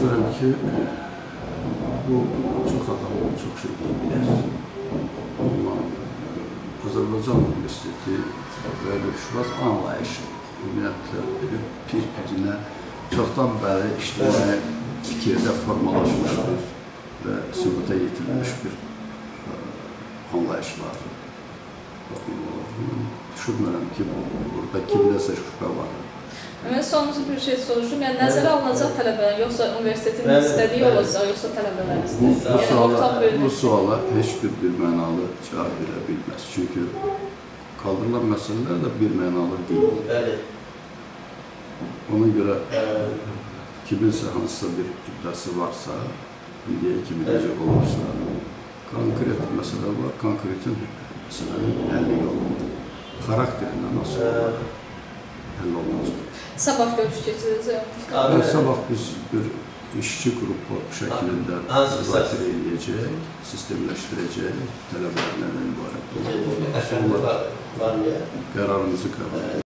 düşünürəm ki, bu çox adam, çox şey bilir. Amma Azərbaycan Universiteti və Şuraz anlayışı, ümumiyyətlə, bir-birinə çoxdan bəri ictimai fikirdə formalaşmış və sübuta yetirilmiş bir anlayışlar. Düşünmürəm ki, burada kimdəsə şübhə var. Mən sonuncu bir şey soruşum. Yəni, nəzərə alınacaq tələbələr, yoxsa universitetin istədiyi olacaq, yoxsa tələbələr istədiyi? Bu suala heç bir mənalı cavab verə bilməz. Çünki kaldırılan məsələlər də bir mənalı deyil. Ona görə kiminsə hansısa bir iddiası varsa, indiyə kimi necə olursa, konkret məsələ var, konkretin məsələnin həlli yolu. Xarakterindən asıl olaraq həll olunacaq. Sabah görüş keçirəcək. Sabah biz bir işçi qrupu şəklində müzakirə edəcək, sistemləşdirəcək, tələbələrdən ibarət olacaq. Sonra qərarımızı qəbul edəcək.